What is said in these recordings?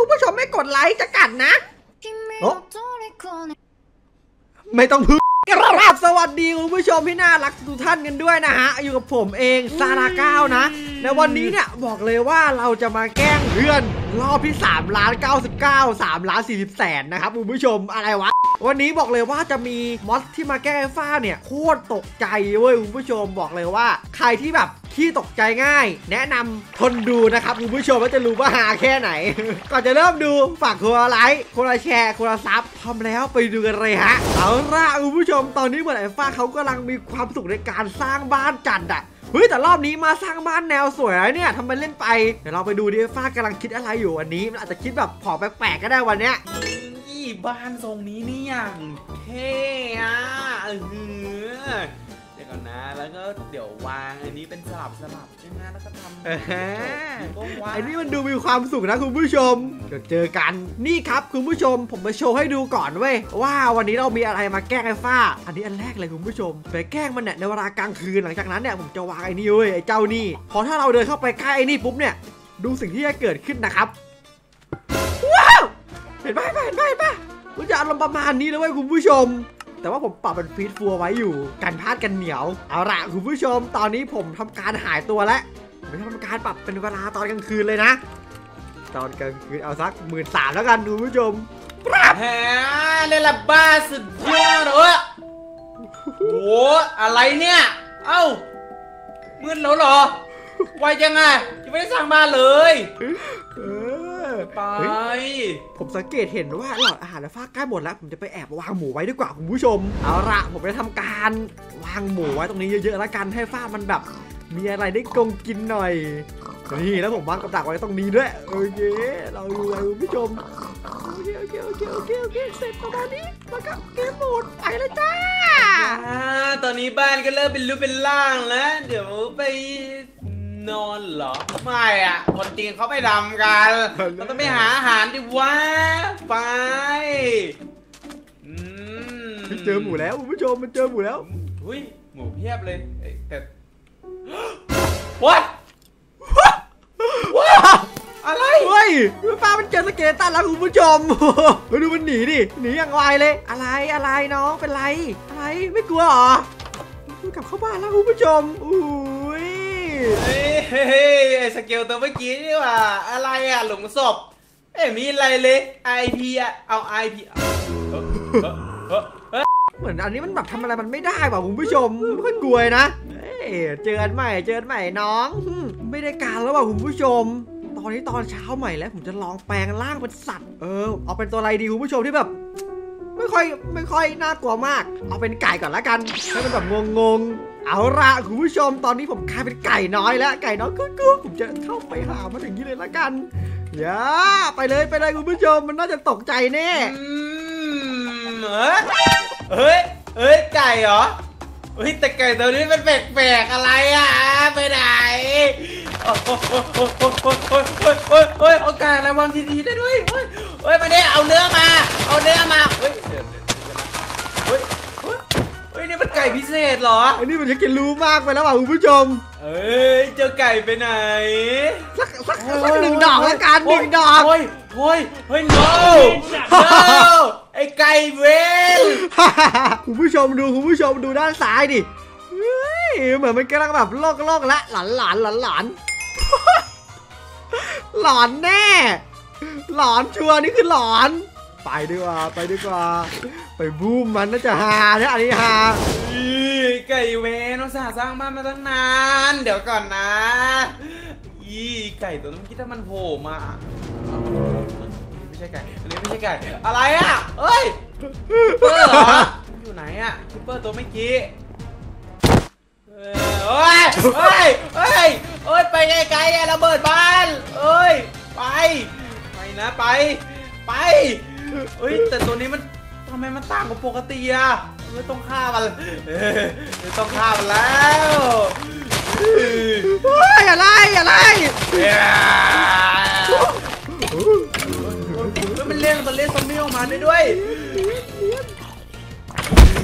คุณผู้ชมไม่กดไลค์จะกัดนะโอ้ไม่ต้องพึ่งกราบสวัสดีคุณผู้ชมที่น่ารักทุกท่านกันด้วยนะฮะอยู่กับผมเองซาราก้าวนะในวันนี้เนี่ยบอกเลยว่าเราจะมาแกล้งเพื่อนรอบที่3,99,000 3,40,000,000นะครับคุณผู้ชมอะไรวะวันนี้บอกเลยว่าจะมีมอสที่มาแก้ฟ้าเนี่ยโคตรตกใจเว้ยคุณผู้ชมบอกเลยว่าใครที่แบบขี้ตกใจง่ายแนะนำทนดูนะครับคุณผู้ชมว่าจะรู้ว่าหาแค่ไหน ก่อนจะเริ่มดูฝากคนละไลค์คนละแชร์คนละซับพร้อมแล้วไปดูกันเลยฮะเอาล่ะคุณผู้ชมตอนนี้เหมือนไอ้ฟ้าเขากำลังมีความสุขในการสร้างบ้านจัดอะเฮ้ยแต่รอบนี้มาสร้างบ้านแนวสวยแล้วเนี่ยทำไมเล่นไปเดี๋ยวเราไปดูดิฟ้ากำลังคิดอะไรอยู่วันนี้มันอาจจะคิดแบบของแปลกๆก็ได้วันเนี้ยบ้านทรงนี้นี่อย่างเท่อะเดี๋ยวก่อนนะแล้วก็เดี๋ยววางอันนี้เป็นสลับใช่ไหมแล้วก็ทำไอ้นี่มันดูมีความสุขนะคุณผู้ชมเจอกันนี่ครับคุณผู้ชมผมมาโชว์ให้ดูก่อนเว้ยว่าวันนี้เรามีอะไรมาแกล้งไอ้ฟ้าอันนี้อันแรกเลยคุณผู้ชมไปแกล้งมันเนี่ยในเวลากลางคืนหลังจากนั้นเนี่ยผมจะวางไอ้นี่เว้ยไอ้เจ้านี่พอถ้าเราเดินเข้าไปใกล้ไอ้นี่ปุ๊บเนี่ยดูสิ่งที่จะเกิดขึ้นนะครับว้าวเห็นป่ะมันจะอารมณ์ประมาณนี้เลยเว้ยคุณผู้ชมแต่ว่าผมปรับเป็นฟีดฟัวไว้อยู่กันพลาดกันเหนียวเอาละคุณผู้ชมตอนนี้ผมทำการหายตัวแล้วผมทำการปรับเป็นเวลาตอนกลางคืนเลยนะตอนกลางคืนเอาสัก13,000แล้วกันคุณผู้ชมปรับแหมเล่นละบ้าสุดยอดเลยโอ้โหอะไรเนี่ยเอ้ามืดแล้วเหรอไวจังไงยังไม่ได้สร้างบ้านเลยไปผมสังเกตเห็นว่าหลอดอาหารและฟ้าใกล้หมดแล้วผมจะไปแอบวางหมูไว้ดีกว่าคุณผู้ชมเอาละผมจะทำการวางหมูไว้ตรงนี้เยอะๆแล้วกันให้ฟ้ามันแบบมีอะไรได้กงกินหน่อยนี่แล้วผมวางกับดักไว้ตรงนี้ด้วยโอเคเราดูอะไรคุณผู้ชมโอเคเสร็จประมาณนี้แล้วก็เกมโหมดไปเลยจ้าตอนนี้บ้านก็เริ่มเป็นรูปเป็นร่างแล้วเดี๋ยวไปนอนเหรอไม่อ่ะคนจีนเขาไปดำกันเราต้องไปหาอาหารดิวะไปเจอหมูแล้วคุณผู้ชมมันเจอหมูแล้วหุ้ยหมูเพียบเลยแต่ what อะไรเฮ้ยป้ามันเจอสเกเลตันแล้วคุณผู้ชมมาดูมันหนีดิหนีอย่างไวเลยอะไรน้องเป็นไรอะไรไม่กลัวหรอกลับเข้าบ้านแล้วคุณผู้ชมอุ้ยเฮ้ยไอ้สเกลตัวเมื่อกี้นี่ว่าอะไรอ่ะหลุมศพมีอะไรเลยไอพีอ่ะเอา IP เหมือนอันนี้มันแบบทำอะไรมันไม่ได้ป่ะคุณผู้ชมไม่ค่อยกลัวนะเจอกันใหม่น้องไม่ได้การแล้วป่ะคุณผู้ชมตอนนี้ตอนเช้าใหม่แล้วผมจะลองแปลงร่างเป็นสัตว์เอาเป็นตัวอะไรดีคุณผู้ชมที่แบบไม่ค่อยน่ากลัวมากเอาเป็นไก่ก่อนละกันให้มันแบบงงเอาละคุณผู้ชมตอนนี้ผมกลายเป็นไก่น้อยแล้วไก่น้อยกูผมจะเข้าไปหามันอย่างนี้เลยละกันอย่าไปเลยคุณผู้ชมมันน่าจะตกใจแน่เฮ้ยไก่เหรอเฮ้ยแต่ไก่ตัวนี้มันแปลกๆอะไรอ่ะไปไหนโอ้ยเอาไก่อะไรวางทีได้ด้วยเฮ้ยมาเนี่ยเอาเนื้อมาเฮ้ยนี่มันไก่พิเศษเหรออันนี้มันจะกินรู้มากไปแล้วว่ะคุณผู้ชมเจอไก่ไปไหนสักหนึ่งดอกแล้วกัน1 ดอกเฮ้ย no ไอ้ไก่เวนคุณผู้ชมดูด้านซ้ายดิเหมือนมันกำลังแบบโลกละหลอนหลอนแน่หลอนชัวร์นี่คือหลอนไปดีกว่าไปบูมมันน่าจะฮาเนี่ยอันนี้ฮาไก่เวนเราสร้างบ้านมาตั้งนานเดี๋ยวก่อนนะไก่ตัวนั้นคิดว่ามันโผล่มาไม่ใช่ไก่อันนี้ไม่ใช่ไก่อะไรอ่ะเฮ้ยเปอร์เหรออยู่ไหนอ่ะคิปเปอร์ตัวเมื่อกี้เฮ้ยไปไกลๆระเบิดบ้านไปนะไปแต่ตัวนี้มันทำไมมันต่างกับปกติอ่ะไม่ต้องฆ่ามันแล้วอะไรมันเล่นซอมบี้ออกมาได้ด้วย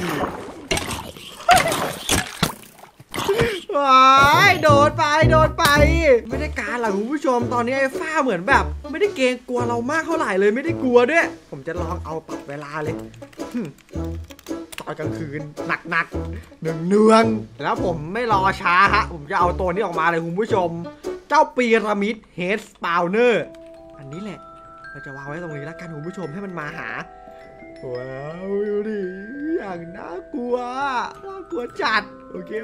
ว้ายโดดไปไม่ได้การหรอกคุณผู้ชมตอนนี้ไอ้ฟ้าเหมือนแบบ ไม่ได้เกรงกลัวเรามากเท่าไหร่เลยไม่ได้กลัวด้วยผมจะลองเอาปรับเวลาเลยตอนกลางคืนหนักๆเนืองๆแล้วผมไม่รอช้าฮะผมจะเอาตัวนี้ออกมาเลยคุณผู้ชมเจ้าปีระมิดเฮดสปาวเนอร์อันนี้แหละเราจะวางไว้ตรงนี้แล้วกันคุณผู้ชมให้มันมาหาว้าวดูดิอย่างน่ากลัวจัดโอเค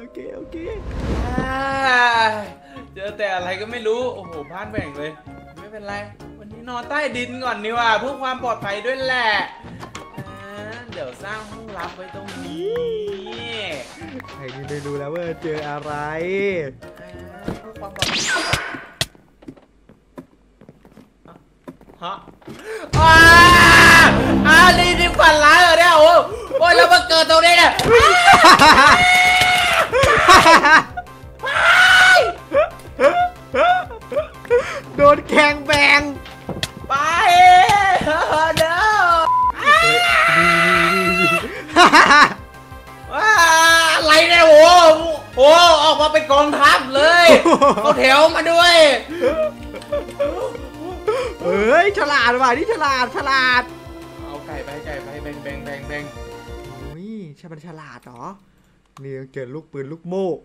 เจอแต่อะไรก็ไม่รู้โอ้โหพลาดแบ่งเลยไม่เป็นไรวันนี้นอนใต้ดินก่อนดีกว่าเพื่อความปลอดภัยด้วยแหละเดี๋ยวสร้างห้องลับไว้ตรงนี้ใครไม่รู้แล้วว่าเจออะไรเพื่อความปลอดภัยฮะนี่ฝันร้ายเหรอเนี่ยโอ้ยแล้วมาเกิดตรงนี้เนี่ยโดนแข่งแบงไปเด้ออะไรเนี่ยโอ้ออกมาเป็นกองทัพเลยเอาแถวมาด้วยเฮ้ยฉลาดว่ะนี่ฉลาดเอาไก่ไปแบ่งอุ้ยใช่มันฉลาดเหรอนี่เกิดลูกปืนลูกโม่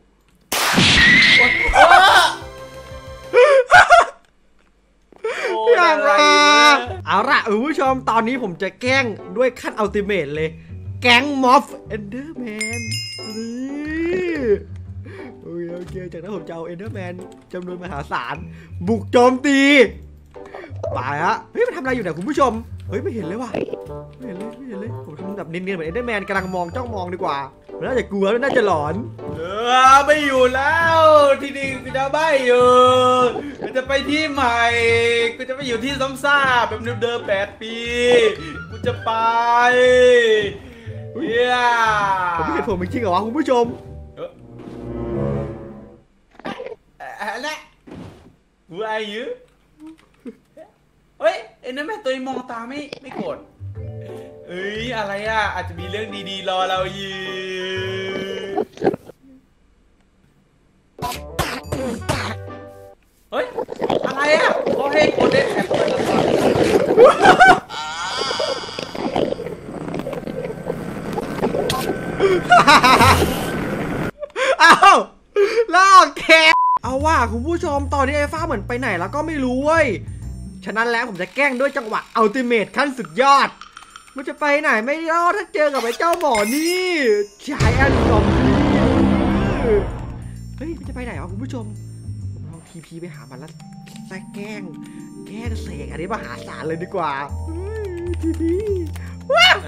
อย่างไรเอาละคุณผู้ชมตอนนี้ผมจะแกล้งด้วยขั้นอัลติเมทเลยแก๊งม็อบเอนเดอร์แมนนี่โอเคจากนั้นผมจะเอาเอนเดอร์แมนจำนวนมหาศาลบุกโจมตีไปฮะเฮ้ยมันทำอะไรอยู่เนี่ยคุณผู้ชมเฮ้ยไม่เห็นเลยว่ะไม่เห็นเลยผมทำแบบเนียนๆเหมือนเอนเดอร์แมนกำลังจ้องมองดีกว่ามันน่าจะกลัวแล้วน่าจะหลอนไม่อยู่แล้วที่นี่กูจะไม่อยู่กูจะไปที่ใหม่กูจะไปอยู่ที่ซ้ำซากแบบเดิม8 ปีกูจะไปผมไม่เห็นผมจริงๆเหรอวะคุณผู้ชมอะไรกูอายุเฮ้ยไอ้นั่นแม่ตัวมองตาไม่โกรธเอ้ยอะไรอ่ะอาจจะมีเรื่องดีๆรอเราอยู่เฮ้ยอะไรอ่ะเขาให้โกดเด็ดแถบเปิดละครอ้าวลอกแคเอาว่าคุณผู้ชมตอนนี้ไอ้ฟ้าเหมือนไปไหนแล้วก็ไม่รู้เว้ยฉะนั้นแล้วผมจะแกล้งด้วยจังหวะอัลติเมทขั้นสุดยอดมันจะไปไหนไม่รอดถ้าเจอกับไอ้เจ้าหมอนี่ชายอันซอมบี้เฮ้ยมันจะไปไหนวะคุณผู้ชมผมลองทีไปหามันแล้วแกล้งเสกอันนี้มหาศาลเลยดีกว่าทีว้าว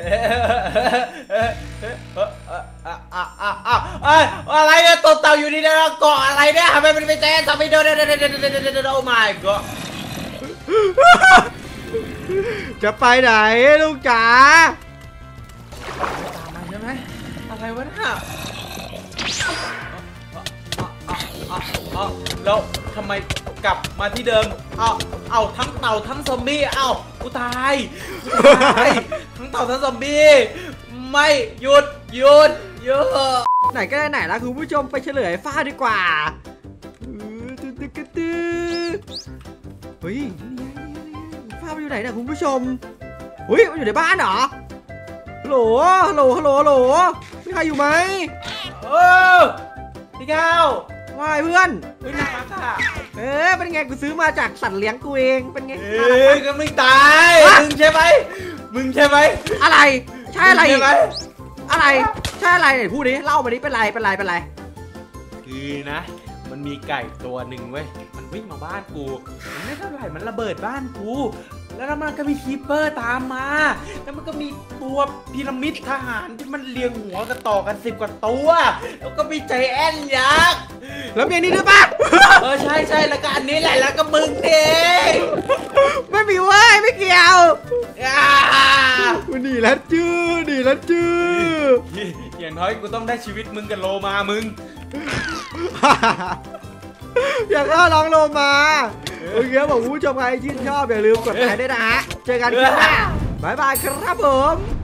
อะไรเนี่ยตัวเต่าอยู่นี่นะเกาะอะไรเนี่ยทำไมมันไม่แจ้งทำไมโดนโอ้ my god จะไปไหนลูกจ๋าตามมาใช่ไหมอะไรวะเนี่ยแล้วทำไมกลับมาที่เดิมเอาทั้งเต่าทั้งซอมบี้กูตายทั้งเต่าทั้งซอมบี้ไม่หยุดไหนก็ได้ไหนแล้วคุณผู้ชมไปเฉลยฟ้าดีกว่าเฮ้ยฟ้ามันอยู่ไหนเนี่ยคุณผู้ชมเฮ้ยมันอยู่ในบ้านเหรอฮัลโหลมีใครอยู่ไหมพี่ก้าวว่ายเพื่อนน่ารักอ่ะเป็นไงกูซื้อมาจากสัตว์เลี้ยงกูเองเป็นไงก็ไม่ตายมึงใช่ไหมอะไรใช่อะไรอะไรใช่อะไรเนี่ยพูดดิเล่ามาดิเป็นไรคือนะมันมีไก่ตัวหนึ่งเว้ยมันวิ่งมาบ้านกูมันไม่เท่าไหร่มันระเบิดบ้านกูแล้วมันก็มีคีปเปอร์ตามมาแล้วมันก็มีตัวพีระมิดทหารที่มันเรียงหัวกันต่อกัน10 กว่าตัวแล้วก็มีใจแอนยักษ์แล้วมีนี่ด้วยปะใช่แล้วก็อันนี้แหละแล้วก็มึงเองไม่มีเว้ยไม่เกี่ยวนี่แล้วจื้ออย่างน้อยกูต้องได้ชีวิตมึงกับโลมามึงอยากลองโลมาโอเคผมผู้ชมใครชื่นชอบอย่าลืมกดไลค์ด้วยนะฮะเจอกันคลิปหน้าบ๊ายบายครับผม